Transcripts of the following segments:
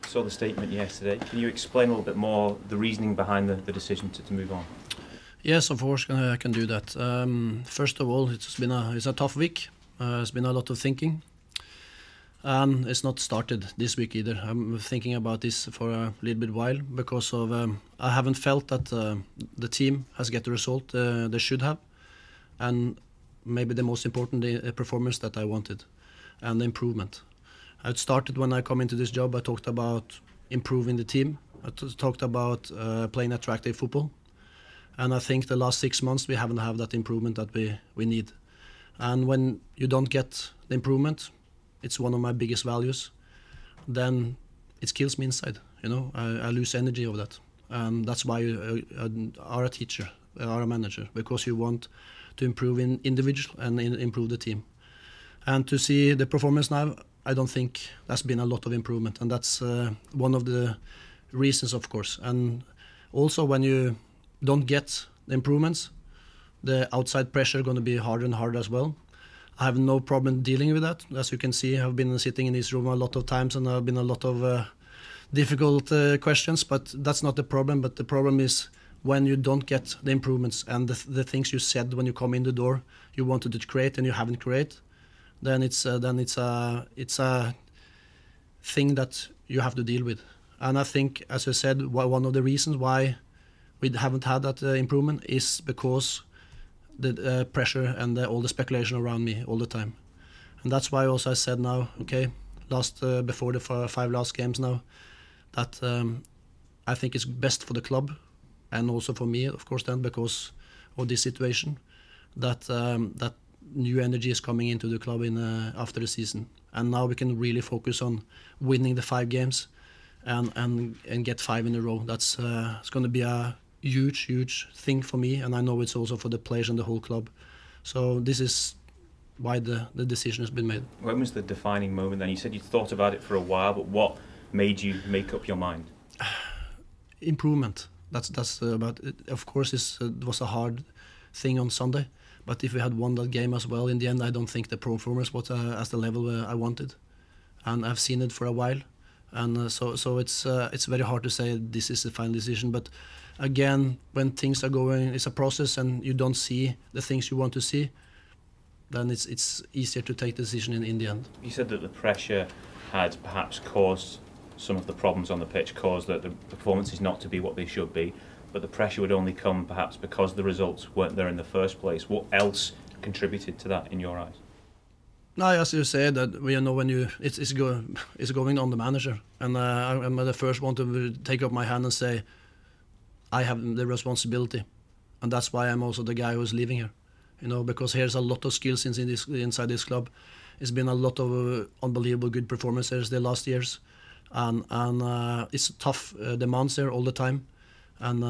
Saw the statement yesterday. Can you explain a little bit more the reasoning behind the decision to move on? Yes, of course I can do that. First of all, it's a tough week. It's been a lot of thinking. And it's not started this week either. I'm thinking about this for a little bit while because of I haven't felt that the team has get the result they should have, and maybe the most important performance that I wanted, and the improvement. I started when I come into this job. I talked about improving the team. I talked about playing attractive football, and I think the last 6 months we haven't had that improvement that we need. And when you don't get the improvement, it's one of my biggest values, then it kills me inside. I lose energy of that. And that's why you are a teacher, are a manager, because you want to improve in individual and improve the team. And to see the performance now, I don't think there's been a lot of improvement, and that's one of the reasons, of course. And also when you don't get the improvements, the outside pressure is going to be harder and harder as well. I have no problem dealing with that. As you can see, I've been sitting in this room a lot of times, and there have been a lot of difficult questions, but that's not the problem. But the problem is when you don't get the improvements and the things you said when you come in the door you wanted to create and you haven't created, then it's a thing that you have to deal with. And I think, as I said, one of the reasons why we haven't had that improvement is because the pressure and all the speculation around me all the time. And that's why also I said now, okay, before the 5 last games now, that I think it's best for the club and also for me, of course, then because of this situation, that that new energy is coming into the club after the season. And now we can really focus on winning the 5 games and get 5 in a row. That's it's going to be a huge thing for me, and I know it's also for the players and the whole club. So this is why the decision has been made. When was the defining moment then? You said you thought about it for a while, but what made you make up your mind? Improvement. That's about it. Of course it was a hard thing on Sunday, but if we had won that game as well, in the end I don't think the performance was at the level I wanted, and I've seen it for a while, and so it's very hard to say this is the final decision. But again, when things are going, it's a process, and you don't see the things you want to see, then it's easier to take the decision in the end. You said that the pressure had perhaps caused some of the problems on the pitch, caused that the performances not to be what they should be, but the pressure would only come perhaps because the results weren't there in the first place. What else contributed to that in your eyes? No, as you said, that when it's going on the manager, and I'm the first one to take up my hand and say, I have the responsibility, and that's why I'm also the guy who's leaving here. Because here's a lot of skills inside this club. It's been a lot of unbelievable good performances the last years, and it's tough demands there all the time, and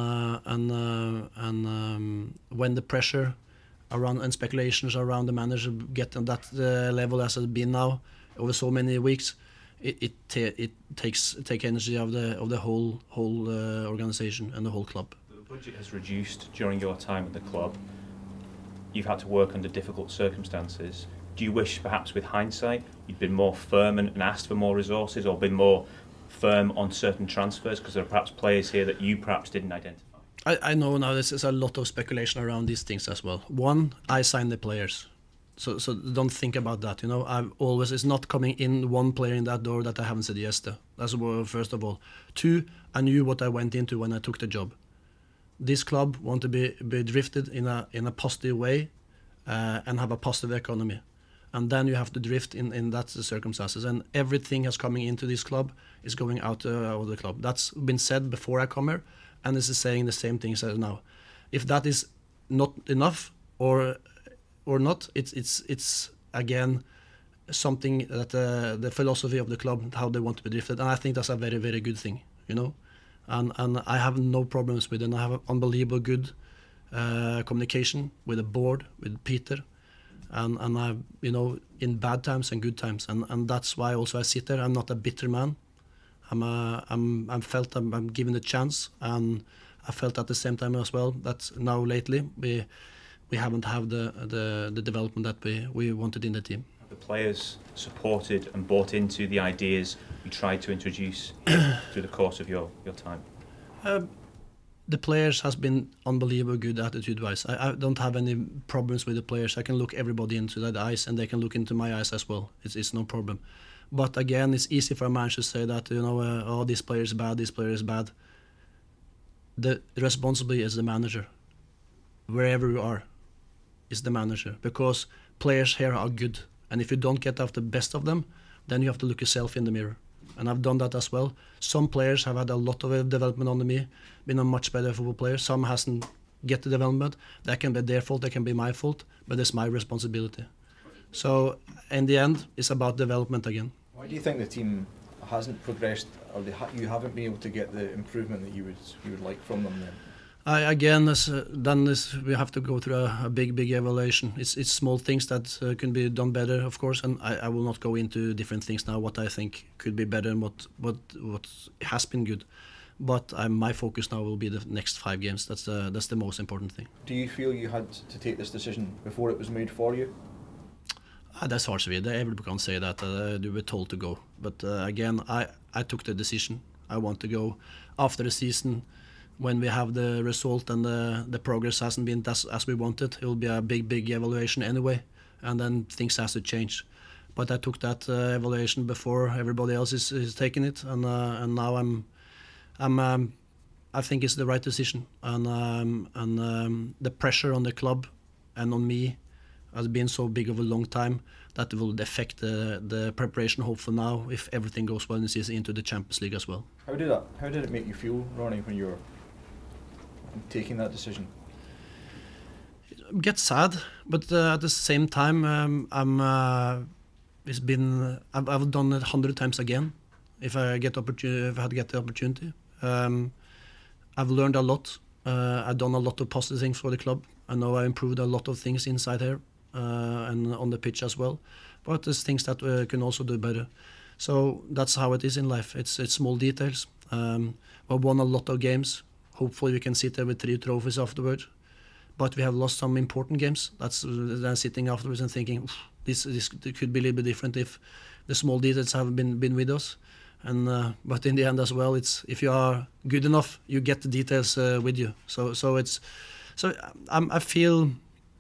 when the pressure around and speculations around the manager get on that level as it's been now over so many weeks, it takes energy of the whole organisation and the whole club. The budget has reduced during your time at the club. You've had to work under difficult circumstances. Do you wish, perhaps with hindsight, you'd been more firm and asked for more resources, or been more firm on certain transfers, because there are perhaps players here that you perhaps didn't identify? I know now there's a lot of speculation around these things as well. One, I signed the players. So don't think about that. It's not coming in one player in that door that I haven't said yes to. That's first of all. 2, I knew what I went into when I took the job. This club want to be drifted in a positive way and have a positive economy. And then you have to drift in that circumstances. And everything that's coming into this club is going out of the club. That's been said before I come here, and this is saying the same things as now. If that is not enough or not, it's again something that the philosophy of the club, how they want to be drifted, and I think that's a very, very good thing, and I have no problems with it. And I have unbelievable good communication with the board, with Peter, and I, in bad times and good times, and that's why also I sit there. I'm not a bitter man. I'm felt I'm given a chance, and I felt at the same time as well that now lately we haven't had the development that we wanted in the team. the players supported and bought into the ideas you tried to introduce here through the course of your time? The players has been unbelievably good attitude-wise. I don't have any problems with the players. I can look everybody into the eyes, and they can look into my eyes as well. It's no problem. But again, it's easy for a manager to say that, you know, oh, this player is bad, this player is bad. The responsibility is the manager. Wherever you are, is the manager, because players here are good, and if you don't get out the best of them, then you have to look yourself in the mirror. And I've done that as well. Some players have had a lot of development under me, been a much better football player. Some hasn't get the development. That can be their fault, that can be my fault, but it's my responsibility. So in the end, it's about development again. Why do you think the team hasn't progressed, or you haven't been able to get the improvement that you would like from them then? We have to go through a big evaluation. It's small things that can be done better, of course, and I will not go into different things now, what I think could be better and what has been good. But my focus now will be the next 5 games. That's the most important thing. Do you feel you had to take this decision before it was made for you? That's hard to read. Everybody can say that. You were told to go. But again, I took the decision. I want to go after the season. When we have the result and the progress hasn't been as we wanted, it will be a big evaluation anyway, and then things has to change. But I took that evaluation before everybody else is taking it, and now I think it's the right decision, and the pressure on the club and on me has been so big over a long time that it will affect the preparation, hopefully now, if everything goes well in the season, into the Champions League as well. How did it make you feel, Ronny, when you were taking that decision? Get sad, but at the same time, I've done it 100 times again. If I had the opportunity, I've learned a lot. I've done a lot of positive things for the club. I know I improved a lot of things inside here and on the pitch as well. But there's things that we can also do better. So that's how it is in life. It's small details. We've won a lot of games. Hopefully we can sit there with 3 trophies afterwards. But we have lost some important games. That's then sitting afterwards and thinking, this could be a little bit different if the small details have been with us. And but in the end as well, it's if you are good enough, you get the details with you. I feel,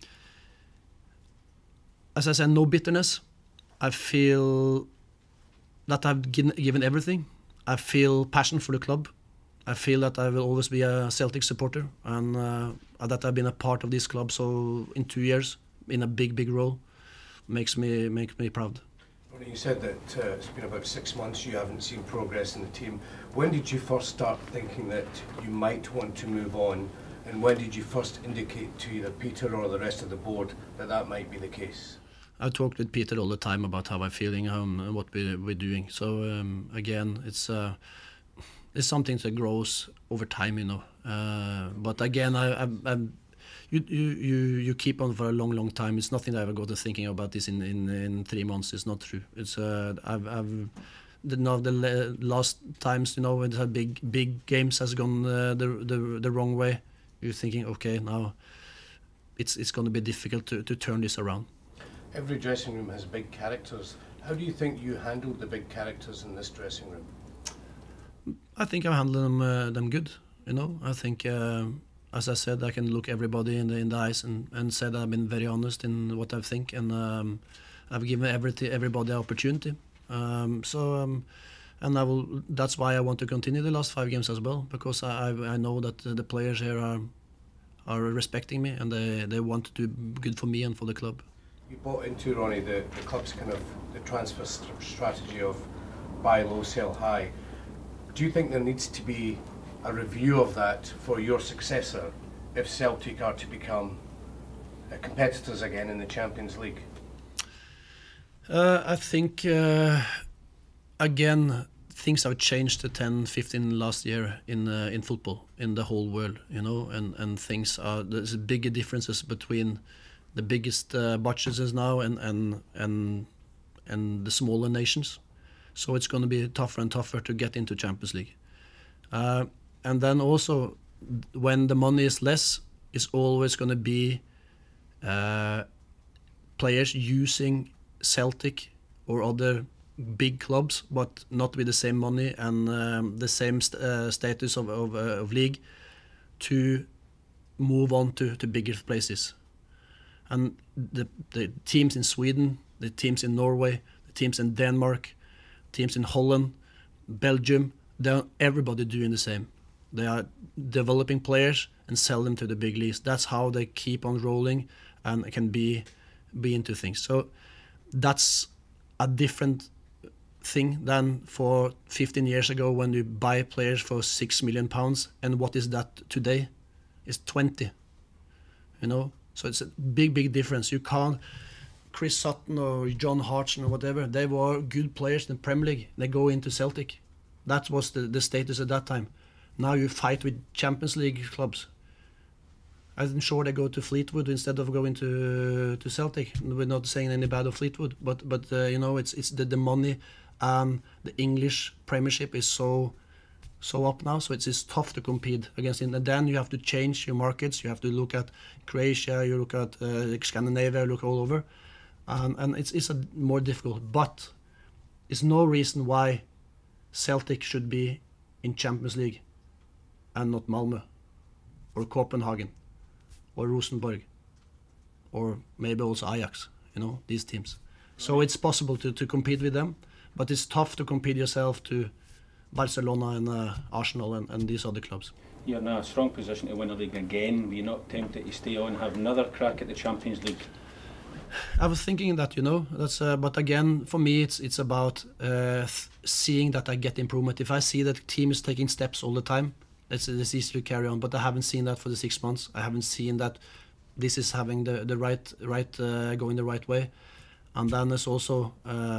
as I said, no bitterness. I feel that I've given everything. I feel passion for the club. I feel that I will always be a Celtic supporter, and that I've been a part of this club. So in 2 years, in a big role, makes me proud. You said that it's been about 6 months you haven't seen progress in the team. When did you first start thinking that you might want to move on, and when did you first indicate to either Peter or the rest of the board that might be the case? I talked with Peter all the time about how I'm feeling and what we're doing. So again, it's something that grows over time, you know. But again, you keep on for a long time. It's nothing that I ever got to thinking about this in 3 months. It's not true. It's the last times, you know, when the big games has gone the wrong way, you're thinking, okay, now it's going to be difficult to turn this around. Every dressing room has big characters. How do you think you handled the big characters in this dressing room? I think I handled them good. You know, I think, as I said, I can look everybody in the eyes and say that I've been very honest in what I think, and I've given everybody an opportunity. And I will. That's why I want to continue the last 5 games as well, because I know that the players here are respecting me, and they want to do good for me and for the club. You bought into, Ronny, the club's kind of the transfer strategy of buy low, sell high. Do you think there needs to be a review of that for your successor if Celtic are to become competitors again in the Champions League? I think, again, things have changed to 10-15 last year in football, in the whole world, you know, and there's bigger differences between the biggest budgets now and the smaller nations. So it's going to be tougher and tougher to get into Champions League. And then also, when the money is less, it's always going to be players using Celtic or other big clubs, but not with the same money and the same status of league, to move on to bigger places. And the teams in Sweden, the teams in Norway, the teams in Denmark, teams in Holland, Belgium, they're everybody doing the same. They are developing players and sell them to the big leagues. That's how they keep on rolling and can be into things. So that's a different thing than for 15 years ago when you buy players for £6 million, and what is that today? It's 20. You know, so it's a big difference. You can't. Chris Sutton or John Hartson or whatever, they were good players in the Premier League. They go into Celtic. That was the status at that time. Now you fight with Champions League clubs. I'm sure they go to Fleetwood instead of going to Celtic. We're not saying any bad of Fleetwood, but you know, it's the money. The English Premiership is so up now, so it's tough to compete against it. And then you have to change your markets. You have to look at Croatia, you look at Scandinavia, you look all over, and it's a more difficult. But it's no reason why Celtic should be in Champions League and not Malmö or Copenhagen or Rosenborg or maybe also Ajax, you know, these teams. So it's possible to compete with them, but it's tough to compete yourself to Barcelona and Arsenal and these other clubs. You're in a strong position to win the league again. Were you not tempted to stay on, have another crack at the Champions League? I was thinking that, you know, that's but again, for me, it's about seeing that I get improvement. If I see that the team is taking steps all the time, it's easy to carry on. But I haven't seen that for the 6 months. I haven't seen that this is having the right going the right way. And then there's also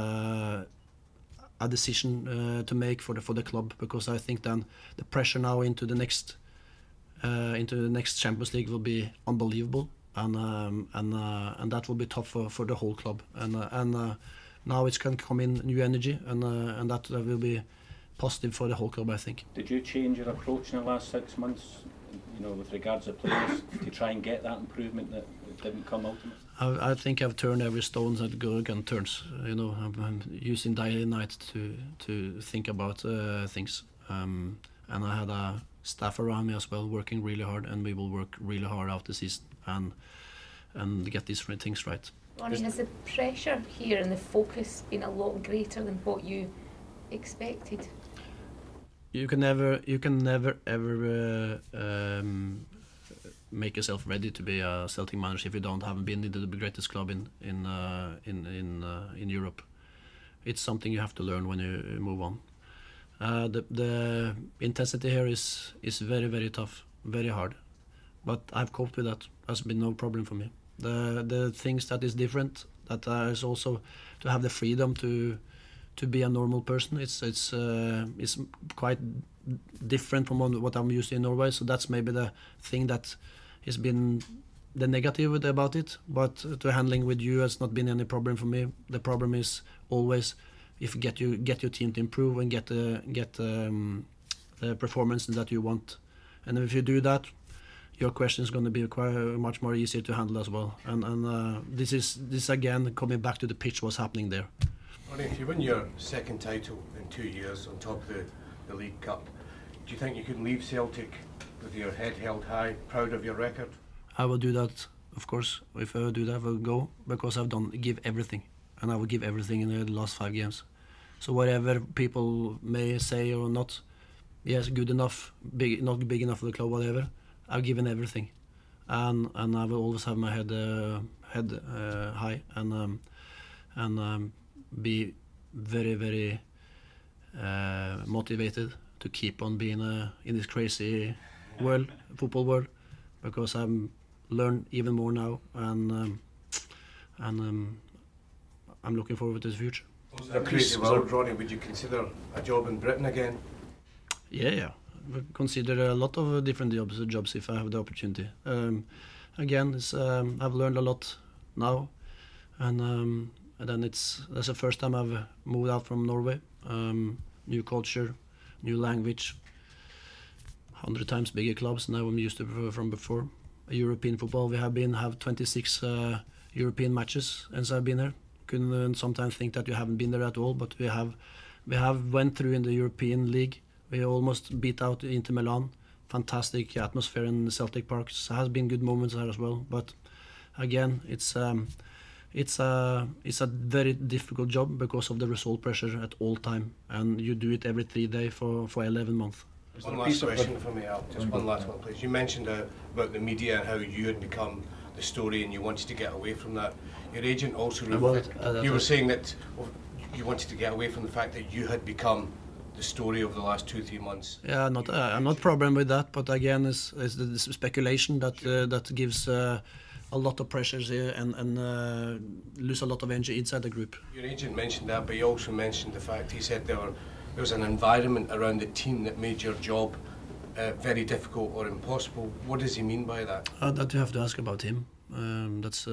a decision to make for the club, because I think then the pressure now into the next Champions League will be unbelievable. And that will be tough for the whole club, and now it's going to come in new energy, and that will be positive for the whole club, I think. Did you change your approach in the last 6 months, you know, with regards to players, to try and get that improvement that didn't come ultimately? I think I've turned every stone that Gurgen turns. You know, I'm using day and night to think about things, and I had a staff around me as well, working really hard, and we will work really hard out the season and get these things right. Ronnie, has the pressure here and the focus been a lot greater than what you expected? You can never ever make yourself ready to be a Celtic manager if you haven't been into the greatest club in Europe. It's something you have to learn when you move on. The intensity here is very tough, very hard, but I've coped with that. Has been no problem for me. The things that is different, that is also to have the freedom to be a normal person. It's quite different from what I'm used to in Norway. So that's maybe the thing that has been the negative about it. But to handling with you has not been any problem for me. The problem is always if you get your team to improve and get the performance that you want, and if you do that, your question is going to be quite much more easier to handle as well. And this again coming back to the pitch, what's happening there. Ronnie, if you win your second title in 2 years on top of the League Cup, do you think you can leave Celtic with your head held high, proud of your record? I will do that, of course. If I do that, I will go, because I've give everything, and I will give everything in the last 5 games. So whatever people may say or not, yes, good enough, not big enough for the club, whatever, I've given everything, and I will always have my head high, and be very motivated to keep on being in this crazy world, football world, because I'm learn even more now, and I'm looking forward to the future. In a crazy world, Ronnie, would you consider a job in Britain again? Yeah. I would consider a lot of different jobs if I have the opportunity. Again, I've learned a lot now, and then that's the first time I've moved out from Norway. New culture, new language, 100 times bigger clubs than I'm used to from before. European football, we have 26 European matches since I've been here. can sometimes think that you haven't been there at all, but we have went through in the European League. We almost beat out Inter Milan. Fantastic atmosphere in Celtic Park. There has been good moments there as well, but again, it's a very difficult job because of the result pressure at all time, and you do it every 3 days for 11 months. One last question for me, Al. Just one last one, please. You mentioned about the media and how you had become the story and you wanted to get away from that. Your agent also you were saying that you wanted to get away from the fact that you had become the story of the last 2-3 months. Yeah, I'm not problem with that, but again, it's the speculation that gives a lot of pressures here and lose a lot of energy inside the group. Your agent mentioned that, but he also mentioned the fact, he said there was an environment around the team that made your job very difficult or impossible. What does he mean by that? That you have to ask about him. That's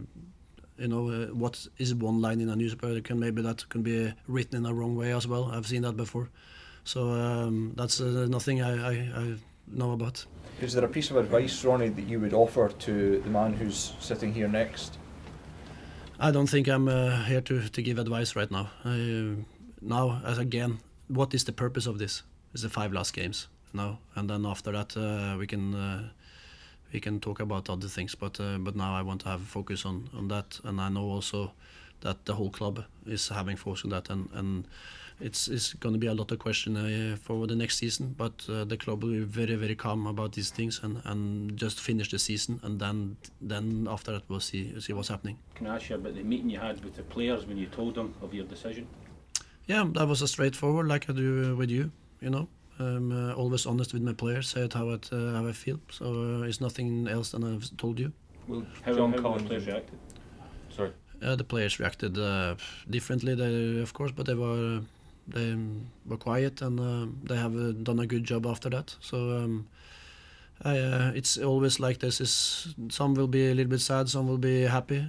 what is one line in a newspaper, maybe that can be written in a wrong way as well. I've seen that before. So that's nothing I know about. Is there a piece of advice, Ronnie, that you would offer to the man who's sitting here next? I don't think I'm here to give advice right now. Now, as again, what is the purpose of this? It's the 5 last games now, and then after that we can talk about other things. But now I want to have focus on that, and I know also that the whole club is having focus on that, and it's going to be a lot of question for the next season. But the club will be very, very calm about these things and just finish the season, and then after that we'll see what's happening. Can I ask you about the meeting you had with the players when you told them of your decision? Yeah, that was a straightforward, like I do with you. I'm always honest with my players, say it how I feel. So it's nothing else than I've told you. Well, How the players reacted? Sorry. The players reacted differently, of course, but they were quiet, and they have done a good job after that. So it's always like this. Some will be a little bit sad, some will be happy.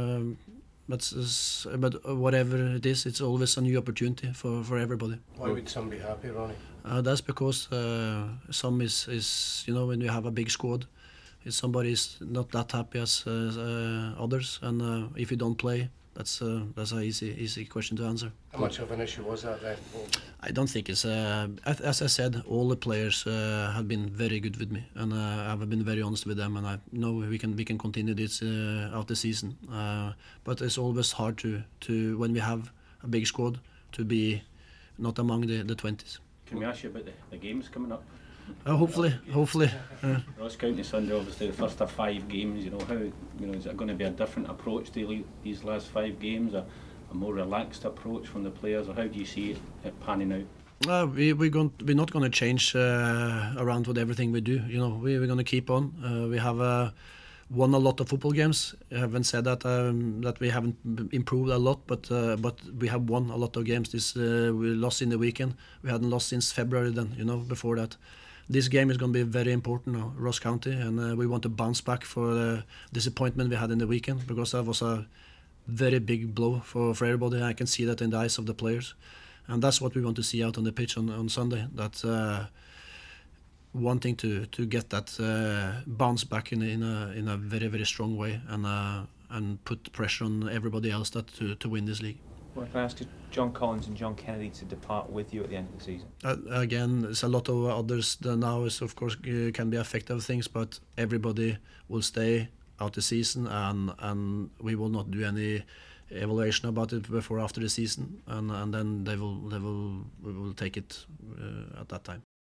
But whatever it is, it's always a new opportunity for everybody. Why would some be happy, Ronnie? That's because some is when you have a big squad, if somebody is not that happy as others, and if you don't play, that's an easy question to answer. How much of an issue was that then? I don't think it's as I said, all the players have been very good with me, and I've been very honest with them, and I know we can continue this out the season. But it's always hard to when we have a big squad to be not among the 20s. Can we ask you about the games coming up? Hopefully. Ross County Sunday, obviously the first of 5 games. How is it going to be a different approach to these last 5 games? A more relaxed approach from the players, or how do you see it panning out? We're not going to change around with everything we do. We're going to keep on. We have won a lot of football games. I haven't said that we haven't improved a lot, but we have won a lot of games. We lost in the weekend. We hadn't lost since February then. Before that. This game is going to be very important now, Ross County, and we want to bounce back for the disappointment we had in the weekend, because that was a very big blow for everybody. I can see that in the eyes of the players, and that's what we want to see out on the pitch on Sunday. That wanting to get that bounce back in a very, very strong way, and put pressure on everybody else to win this league. Well, can I ask John Collins and John Kennedy to depart with you at the end of the season? Again, there's a lot of others that now of course can be affected of things, but everybody will stay out the season, and we will not do any evaluation about it before after the season, and then we will take it at that time.